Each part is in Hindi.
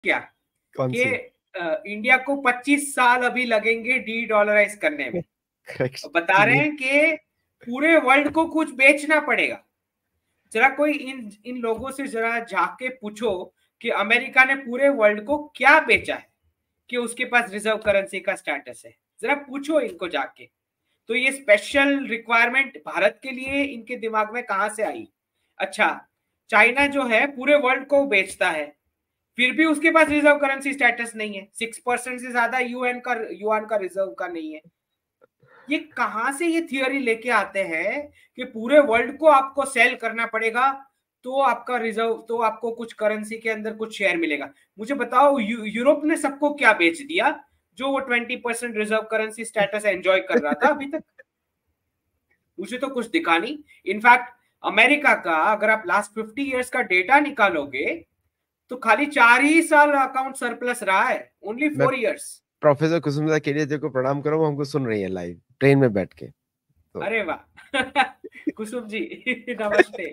क्या कौन कि सी? इंडिया को 25 साल अभी लगेंगे डी डॉलराइज करने में। बता रहे ये हैं कि पूरे वर्ल्ड को कुछ बेचना पड़ेगा। जरा कोई इन इन लोगों से जरा जाके पूछो कि अमेरिका ने पूरे वर्ल्ड को क्या बेचा है कि उसके पास रिजर्व करेंसी का स्टेटस है। जरा पूछो इनको जाके। तो ये स्पेशल रिक्वायरमेंट भारत के लिए इनके दिमाग में कहां से आई? अच्छा, चाइना जो है पूरे वर्ल्ड को बेचता है, फिर भी उसके पास रिजर्व करेंसी स्टेटस नहीं है। 6% से ज्यादा युआन का रिजर्व का नहीं है। ये कहां से ये थियोरी लेके आते हैं कि पूरे वर्ल्ड को आपको सेल करना पड़ेगा तो आपका रिजर्व, तो आपको कुछ करेंसी के अंदर कुछ शेयर मिलेगा। मुझे बताओ, यूरोप ने सबको क्या बेच दिया जो वो 20% रिजर्व करेंसी स्टेटस एंजॉय कर रहा था अभी तक? मुझे तो कुछ दिखा नहीं। इनफैक्ट अमेरिका का अगर आप लास्ट 50 ईयर्स का डेटा निकालोगे तो खाली 4 ही साल अकाउंट सरप्लस रहा है, ओनली मैं 4 ईयर्स। प्रोफेसर कुसुम केडिया जी को प्रणाम करूँ, हमको सुन रही है लाइव ट्रेन में बैठ के, तो अरे वाह कुसुम जी नमस्ते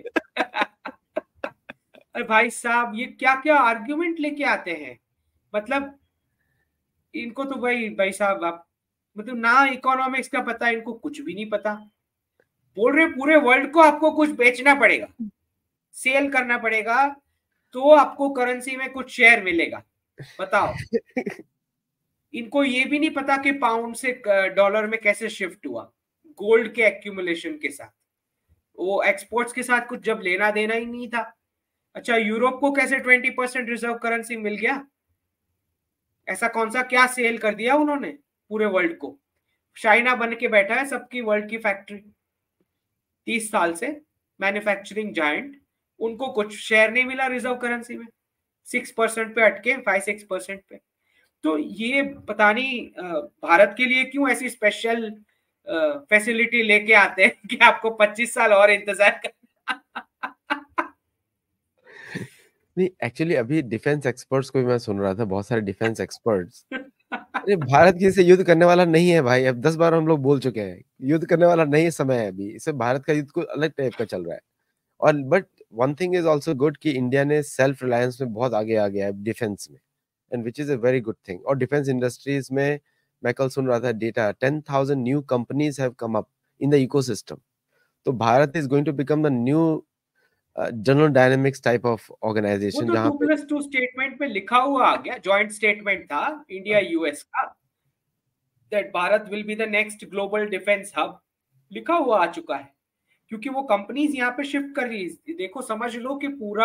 अरे भाई साहब, ये क्या क्या आर्ग्यूमेंट लेके आते हैं। मतलब इनको तो भाई भाई साहब आप, मतलब ना इकोनॉमिक्स का पता, इनको कुछ भी नहीं पता। बोल रहे पूरे वर्ल्ड को आपको कुछ बेचना पड़ेगा, सेल करना पड़ेगा, तो आपको करेंसी में कुछ शेयर मिलेगा। बताओ। इनको ये भी नहीं पता कि पाउंड से डॉलर में कैसे शिफ्ट हुआ गोल्ड के एक्यूमुलेशन के साथ। वो एक्सपोर्ट्स के साथ कुछ जब लेना देना ही नहीं था। अच्छा, यूरोप को कैसे 20% रिजर्व करेंसी मिल गया? ऐसा कौन सा क्या सेल कर दिया उन्होंने पूरे वर्ल्ड को? चाइना बन के बैठा है सबकी वर्ल्ड की फैक्ट्री 30 साल से, मैन्युफैक्चरिंग जायंट। उनको कुछ शेयर नहीं मिला रिजर्व करेंसी में, 6% पे अटके, 5-6% पे। तो ये पता नहीं भारत के लिए क्यों ऐसी स्पेशल फैसिलिटी लेके आते हैं कि आपको 25 साल और इंतजार करना। नहीं, एक्चुअली अभी डिफेंस एक्सपर्ट्स को भी मैं सुन रहा था, बहुत सारे डिफेंस एक्सपर्ट्स, अरे भारत किसी से युद्ध करने वाला नहीं है भाई, अब 10 बार हम लोग बोल चुके हैं, युद्ध करने वाला नहीं समय है अभी, इसे भारत का युद्ध को अलग टाइप का चल रहा है। और but one thing is also good कि इंडिया ने सेल्फ रिलायंस में बहुत आगे आ गया है डिफेंस में, and which is a very good thing. और डिफेंस इंडस्ट्रीज में मैं कल सुन रहा था data, 10,000 new companies have come up in the ecosystem. तो Bharat is going to become the new General Dynamics type of वो ऑर्गेनाइजेशन तो जहाँ पे 2+2 स्टेटमेंट में लिखा हुआ आ गया, जॉइंट स्टेटमेंट था इंडिया यूएस का, that Bharat will be the next global defence hub. लिखा हुआ आ चुका है, क्योंकि वो कंपनीज यहाँ पे शिफ्ट कर रही है। देखो समझ लो कि पूरा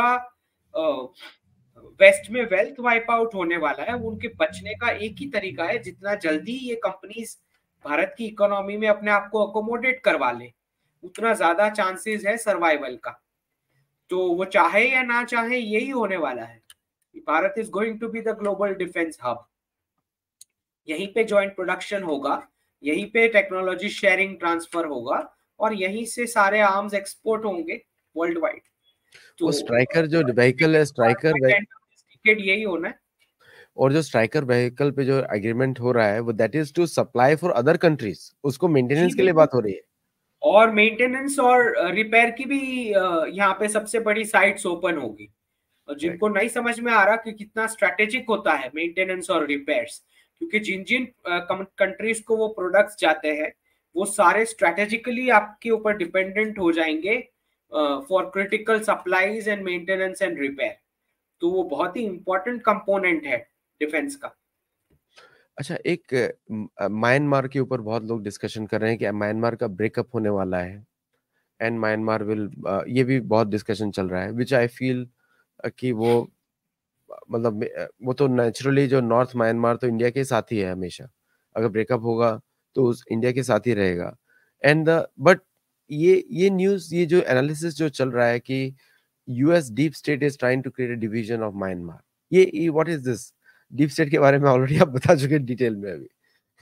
वेस्ट में वेल्थ वाइप आउट होने वाला है। उनके बचने का एक ही तरीका है, जितना जल्दी ये कंपनीज भारत की इकोनॉमी में अपने आप को अकोमोडेट करवा ले, उतना ज्यादा चांसेस है सर्वाइवल का। तो वो चाहे या ना चाहे यही होने वाला है। Bharat is going to be the global defence hub. यहीं पे जॉइंट प्रोडक्शन होगा, यहीं पे टेक्नोलॉजी शेयरिंग ट्रांसफर होगा, और यहीं से सारे आर्म्स एक्सपोर्ट होंगे वर्ल्ड वाइड। वो तो स्ट्राइकर जो व्हीकल है, यही होना है। और जो स्ट्राइकर व्हीकल पे जो एग्रीमेंट हो रहा है वो that is to supply for other countries, उसको जी मेंटेनेंस के लिए बिल्कुल। बात हो रही है। और मेंटेनेंस और रिपेयर की भी यहाँ पे सबसे बड़ी साइट्स ओपन होगी। और Correct. जिनको नहीं समझ में आ रहा कि कितना स्ट्रेटेजिक होता है मेंटेनेंस और रिपेयर्स, क्योंकि जिन जिन कंट्रीज को वो प्रोडक्ट्स जाते हैं वो सारे स्ट्रेटेजिकली आपके ऊपर डिपेंडेंट हो जाएंगे for critical supplies and maintenance and repair. तो वो बहुत ही इंपॉर्टेंट कंपोनेंट है डिफेंस का। अच्छा, एक म्यांमार के ऊपर बहुत लोग डिस्कशन कर रहे हैं कि म्यांमार का ब्रेकअप होने वाला है, एंड म्यांमार विल, ये भी बहुत डिस्कशन चल रहा है, विच आई फील कि वो मतलब वो तो नेचुरली जो नॉर्थ म्यांमार तो इंडिया के साथ ही है हमेशा, अगर ब्रेकअप होगा तो उस इंडिया के साथ ही रहेगा। एंड द बट ये न्यूज, ये जो एनालिसिस जो चल रहा है कि US deep state is trying to create a division of Myanmar, ये what is this? Deep state के बारे में ऑलरेडी आप बता चुके हैं डिटेल में अभी।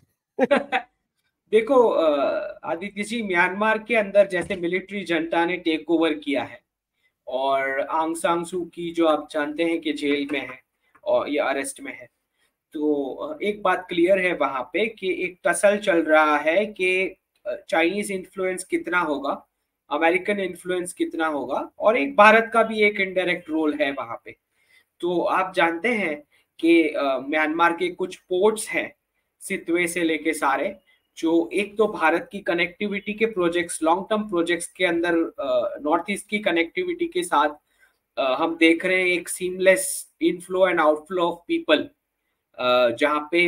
देखो आदित्य जी, म्यांमार के अंदर जैसे मिलिट्री जनता ने टेक ओवर किया है, और आंग सांग सू की जो आप जानते हैं कि जेल में है और ये अरेस्ट में है। तो एक बात क्लियर है वहां पे कि एक टसल चल रहा है कि चाइनीज इन्फ्लुएंस कितना होगा, अमेरिकन इन्फ्लुएंस कितना होगा, और एक भारत का भी एक इनडायरेक्ट रोल है वहां पे। तो आप जानते हैं कि म्यांमार के कुछ पोर्ट्स हैं, सितवे से लेके सारे, जो एक तो भारत की कनेक्टिविटी के प्रोजेक्ट्स, लॉन्ग टर्म प्रोजेक्ट्स के अंदर नॉर्थ ईस्ट की कनेक्टिविटी के साथ हम देख रहे हैं एक seamless inflow and outflow of people, जहाँ पे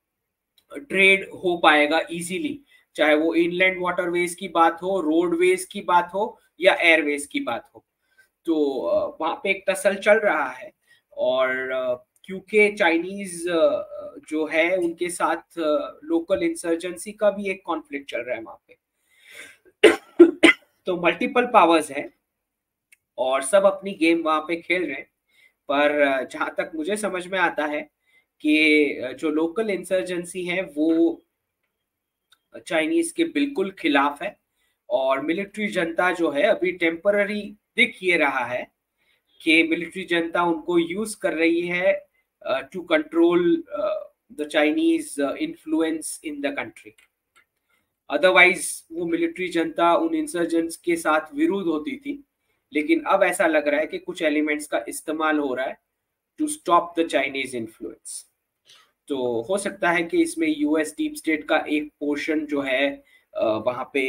ट्रेड हो पाएगा इजीली, चाहे वो इनलैंड वाटरवेज की बात हो, रोडवेज की बात हो या एयरवेज की बात हो। तो वहां पे एक टसल चल रहा है, और क्योंकि चाइनीज जो है उनके साथ लोकल इंसर्जेंसी का भी एक कॉन्फ्लिक्ट चल रहा है वहां पे। तो मल्टीपल पावर्स है और सब अपनी गेम वहां पे खेल रहे हैं, पर जहां तक मुझे समझ में आता है कि जो लोकल इंसर्जेंसी है वो चाइनीज के बिल्कुल खिलाफ है, और मिलिट्री जनता जो है अभी टेम्पररी दिख ये रहा है कि मिलिट्री जनता उनको यूज कर रही है to control the Chinese influence in the country. Otherwise वो मिलिट्री जनता उन इंसर्जेंट्स के साथ विरुद्ध होती थी, लेकिन अब ऐसा लग रहा है कि कुछ एलिमेंट्स का इस्तेमाल हो रहा है to stop the Chinese influence. तो हो सकता है कि इसमें यूएस डीप स्टेट का एक पोर्शन जो है वहां पे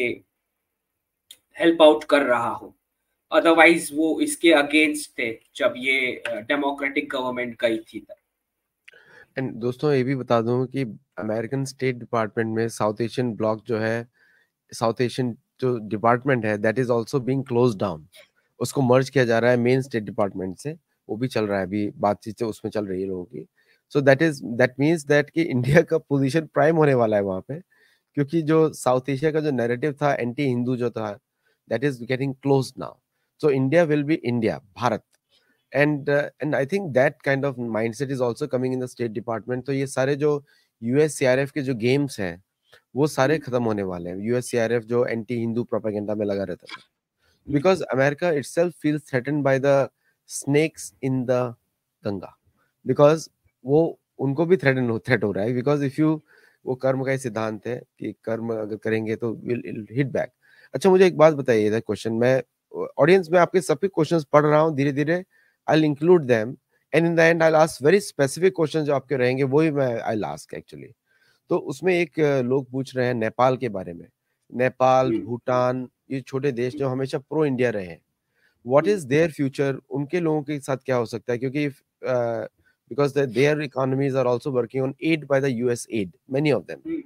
हेल्प आउट कर रहा हो, अदरवाइज वो इसके अगेंस्ट थे जब ये डेमोक्रेटिक गवर्नमेंट गई थी तब। एंड दोस्तों ये भी बता दूं कि अमेरिकन स्टेट डिपार्टमेंट में साउथ एशियन ब्लॉक जो है, साउथ एशियन जो डिपार्टमेंट है, that is also being close down. उसको मर्ज किया जा रहा है मेन स्टेट डिपार्टमेंट से, वो भी चल रहा है अभी, बातचीत से उसमें चल रही है लोगों की। सो दैट मीन्स दैट कि इंडिया का पोजीशन प्राइम होने वाला है वहां पे, क्योंकि जो साउथ एशिया का जो नैरेटिव था एंटी हिंदू जो था, that is getting close now. So India will be India, Bharat. And I think that kind of mindset is also coming in the state department. तो ये सारे जो यूएससीआरएफ के जो गेम्स हैं वो सारे खत्म होने वाले हैं। यूएससीआरएफ जो एंटी हिंदू प्रोपेगेंडा में लगा रहता था, because America itself feels threatened by the snakes in the Ganga, because वो उनको भी थ्रेट हो रहा है, because if you, वो कर्म का ही सिद्धांत है कि कर्म अगर करेंगे तो विल हिट बैक। अच्छा मुझे एक बात बताइए, इधर क्वेश्चन, मैं ऑडियंस में आपके सभी क्वेश्चंस पढ़ रहा हूँ धीरे धीरे, I will include them and in the end I will ask very specific question जो आपके रहेंगे वही मैं आई विल आस्क एक्चुअली। तो उसमें एक लोग पूछ रहे हैं नेपाल के बारे में। नेपाल, भूटान, ये छोटे देश जो हमेशा प्रो इंडिया रहे हैं, व्हाट इज देयर फ्यूचर, उनके लोगों के साथ क्या हो सकता है? क्योंकि because there economies are also working on aid by the US aid, many of them.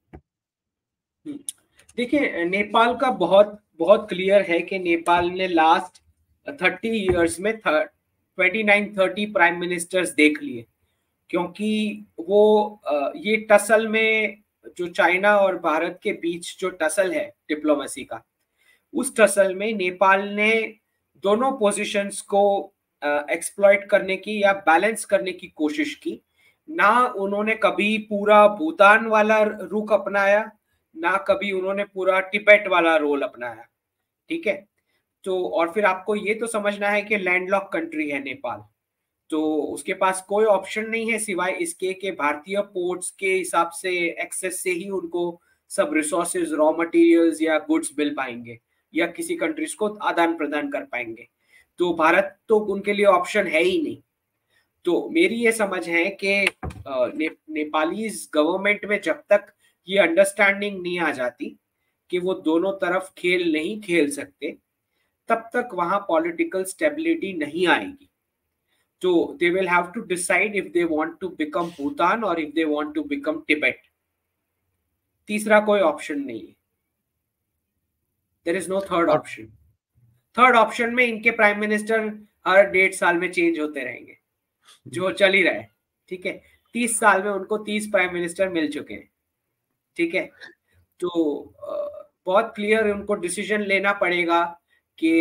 देखिए, नेपाल का बहुत बहुत क्लियर है कि नेपाल ने लास्ट 30 इयर्स में 29-30 प्राइम मिनिस्टर्स देख लिए, क्योंकि वो ये टसल में जो चाइना और भारत के बीच जो टसल है डिप्लोमेसी का, उस टसल में नेपाल ने दोनों पोजीशंस को एक्सप्लॉइट करने की या बैलेंस करने की कोशिश की। ना उन्होंने कभी पूरा भूटान वाला रुख अपनाया, ना कभी उन्होंने पूरा तिब्बत वाला रोल अपनाया। ठीक है, तो और फिर आपको ये तो समझना है कि लैंडलॉक कंट्री है नेपाल, तो उसके पास कोई ऑप्शन नहीं है सिवाय इसके कि भारतीय पोर्ट्स के हिसाब से एक्सेस से ही उनको सब रिसोर्सेज, रॉ मटेरियल्स या गुड्स मिल पाएंगे या किसी कंट्रीज को आदान प्रदान कर पाएंगे। तो भारत तो उनके लिए ऑप्शन है ही नहीं। तो मेरी ये समझ है कि नेपाली गवर्नमेंट में जब तक ये अंडरस्टैंडिंग नहीं आ जाती कि वो दोनों तरफ खेल नहीं खेल सकते, तब तक वहां पॉलिटिकल स्टेबिलिटी नहीं आएगी। तो they will have to decide if they want to become Bhutan or if they want to become Tibet. तीसरा कोई ऑप्शन नहीं है, there is no third और option. थर्ड ऑप्शन में इनके प्राइम मिनिस्टर हर 1.5 साल में चेंज होते रहेंगे, जो चल ही रहा है। ठीक है, 30 साल में उनको 30 प्राइम मिनिस्टर मिल चुके हैं। ठीक है, तो बहुत क्लियर उनको डिसीजन लेना पड़ेगा कि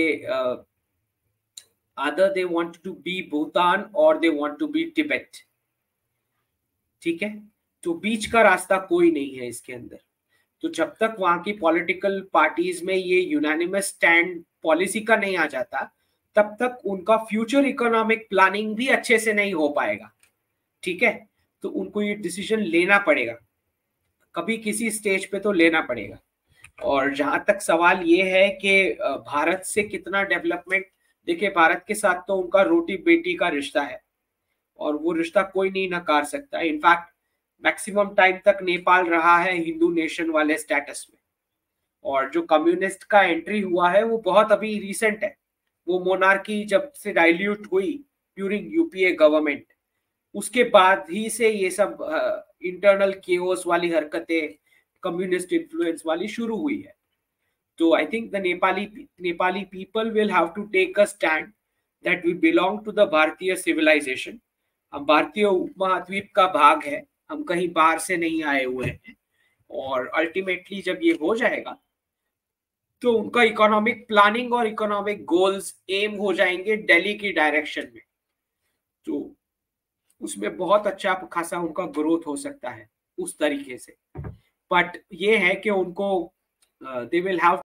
either they want to be Bhutan or they want to be Tibet. ठीक है, तो बीच का रास्ता कोई नहीं है इसके अंदर। तो जब तक वहां की पॉलिटिकल पार्टीज में ये यूनानिमस स्टैंड पॉलिसी का नहीं आ जाता, तब तक उनका फ्यूचर इकोनॉमिक प्लानिंग भी अच्छे से नहीं हो पाएगा। ठीक है, तो उनको ये डिसीजन लेना पड़ेगा, कभी किसी स्टेज पे तो लेना पड़ेगा। और जहां तक सवाल ये है कि भारत से कितना डेवलपमेंट, देखिए भारत के साथ तो उनका रोटी बेटी का रिश्ता है, और वो रिश्ता कोई नहीं नकार सकता। इनफैक्ट मैक्सिमम टाइम तक नेपाल रहा है हिंदू नेशन वाले स्टेटस में, और जो कम्युनिस्ट का एंट्री हुआ है वो बहुत अभी रिसेंट है। वो मोनार्की जब से डाइल्यूट हुई ड्यूरिंग यूपीए गवर्नमेंट, उसके बाद ही से ये सब इंटरनल केओस वाली हरकतें, कम्युनिस्ट इन्फ्लुएंस वाली शुरू हुई है। तो I think the Nepali people will have to take a stand that we belong to the Bharatiya civilisation. हम भारतीय उपमहाद्वीप का भाग है, हम कहीं बाहर से नहीं आए हुए हैं। और अल्टीमेटली जब ये हो जाएगा तो उनका इकोनॉमिक प्लानिंग और इकोनॉमिक गोल्स एम हो जाएंगे दिल्ली की डायरेक्शन में। तो उसमें बहुत अच्छा खासा उनका ग्रोथ हो सकता है उस तरीके से। बट ये है कि उनको दे विल हैव